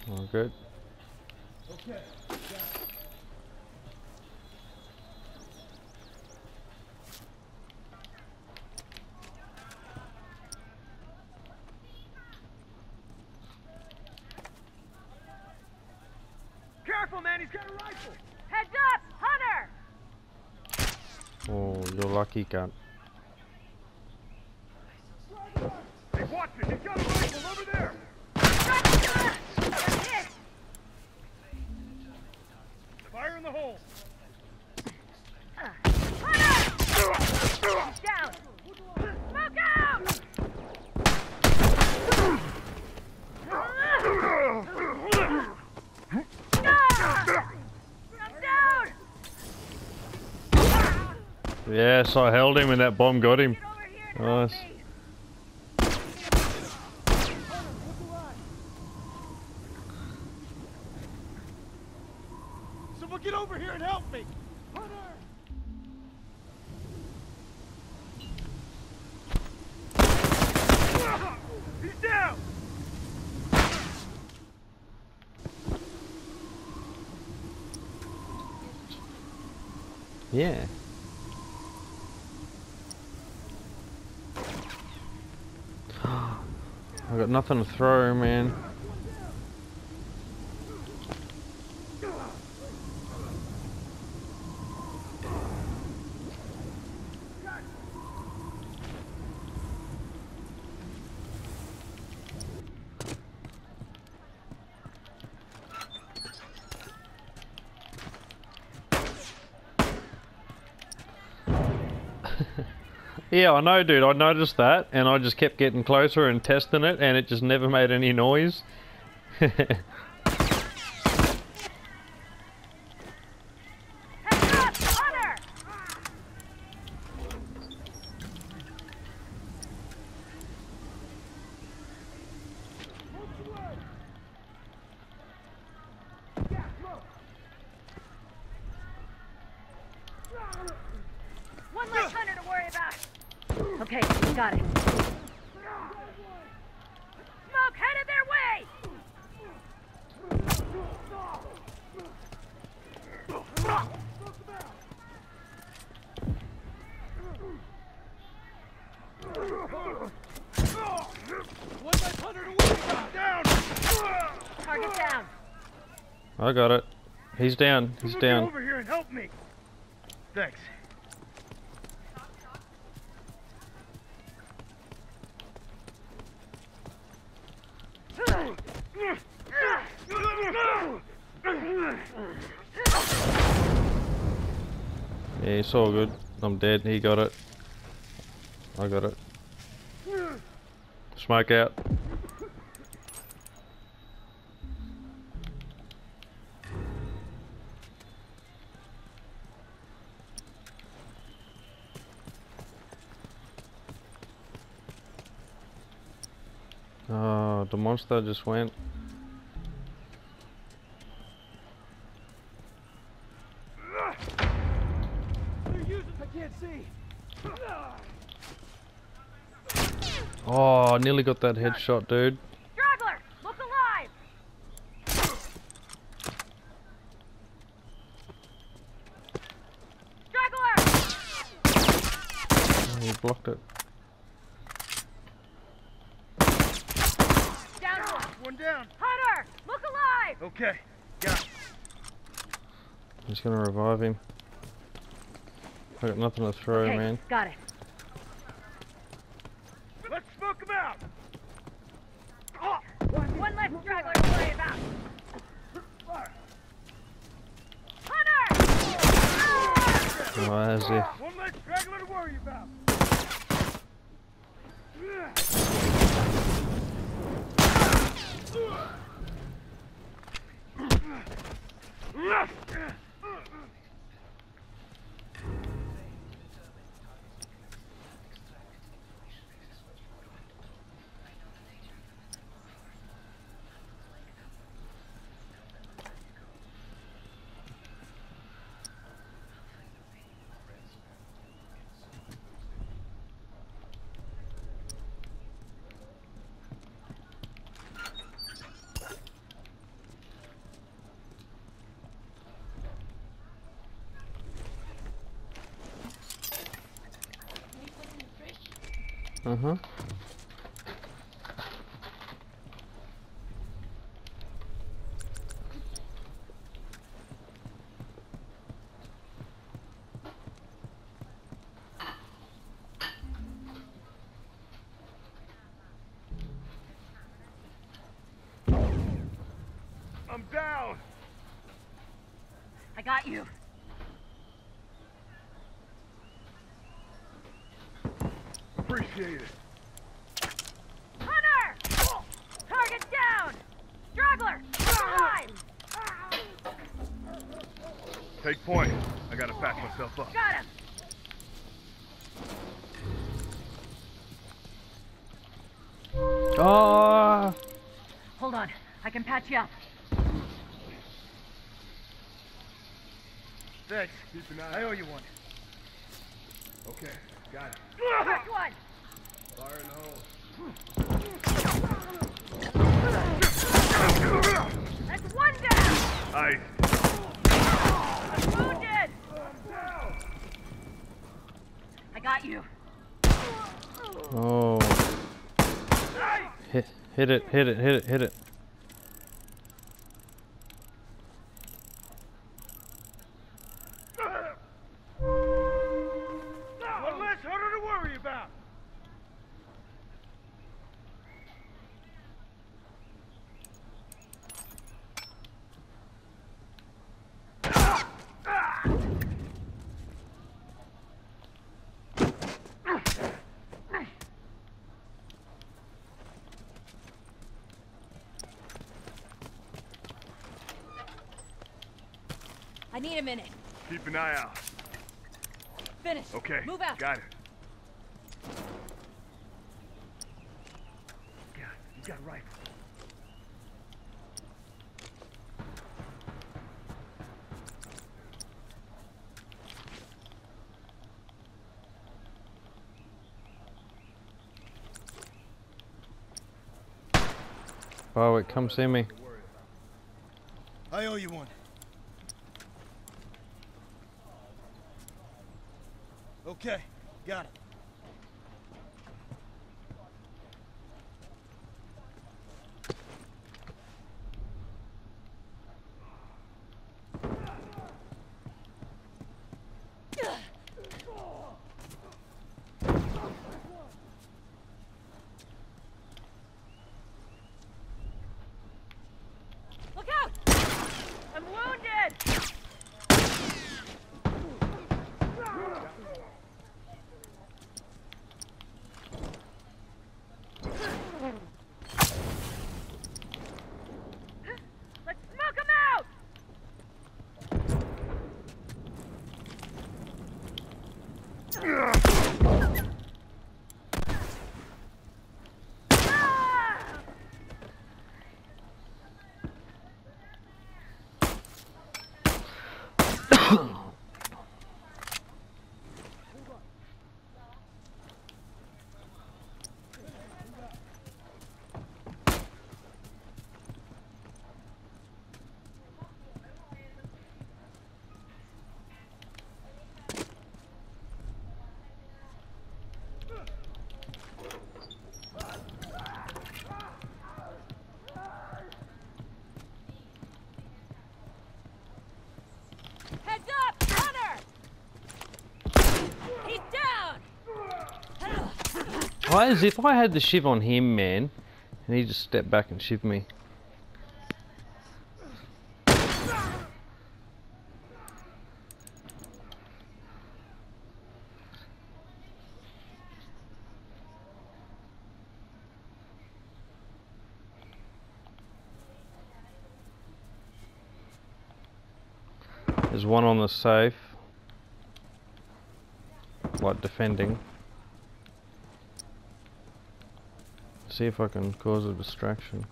All good. Okay. Careful, man, he's got a rifle! Heads up! Hunter! Oh, you're lucky, cunt. Hey, watch it! He's got a rifle over there! Fire in the hole! Hunter! He's down! Smoke out! I'm down! Yes, I held him and that bomb got him. Get over here and help Nice. me. Someone get over here and help me! Hunter! He's down! Yeah. I got nothing to throw, man. Yeah, I know, dude. I noticed that, and I just kept getting closer and testing it, and it just never made any noise. Heads up! Hunter! One less hunter to worry about. Okay, got it. Smoke headed their way! One less hunter to worry about! Down! Target down. I got it. He's down. He's Someone down. Get over here and help me! Thanks. Yeah, it's all good. I'm dead. He got it. I got it. Smoke out. Oh, the monster just went. They're using, I can't see! Oh, I nearly got that headshot, dude. Straggler! Look alive! Straggler! Oh, he blocked it. Down one! One down! Hunter! Look alive! Okay, got it. I'm just gonna revive him. I got nothing to throw, Okay, man. got it. Let's smoke him out! One less straggler to worry about. Hunter! Oh, as if. One less straggler to worry about! Uh-huh. I'm down. I got you. Appreciate it. Hunter! Target down! Straggler! Alive! Take point. I gotta patch myself up. Got him! Oh! Hold on. I can patch you up. Thanks. Keep an eye. I owe you one. Okay, got it. First one! Fire in the hole. That's one down! Ice. I'm wounded! Down. I got you. Oh. Hit it, hit it, hit it, hit it. One less hunter to worry about. I need a minute. Keep an eye out. Finish. Okay, Move out. got it. God, you got a rifle. Oh, wait, come see me. I owe you one. Okay, got it. Look out! I'm wounded! Let's smoke him out! Ah! Heads up! Hunter! He's down! As if I had the shiv on him, man, and he just stepped back and shivved me. There's one on the safe, like defending. See if I can cause a distraction.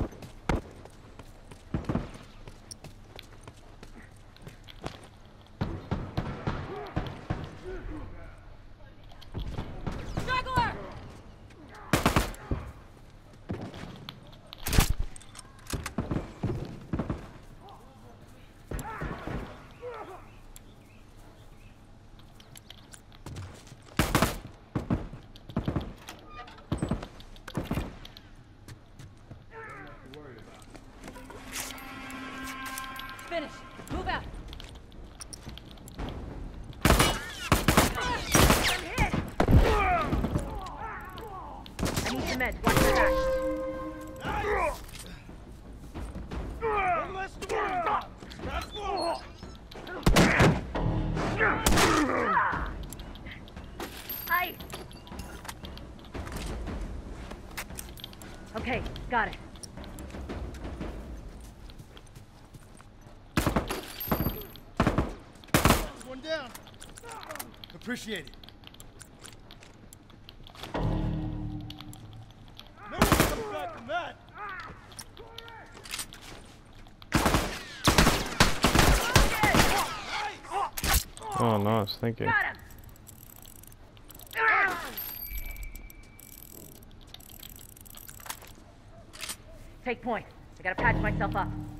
Straggler! finished. Move out. I'm hit. I need some meds. Watch your back. One less to worry about. That's more. Okay, got it. One down. Appreciate it. No one comes back from that. Oh, nice. Thank you. Got him. Take point. I gotta patch myself up.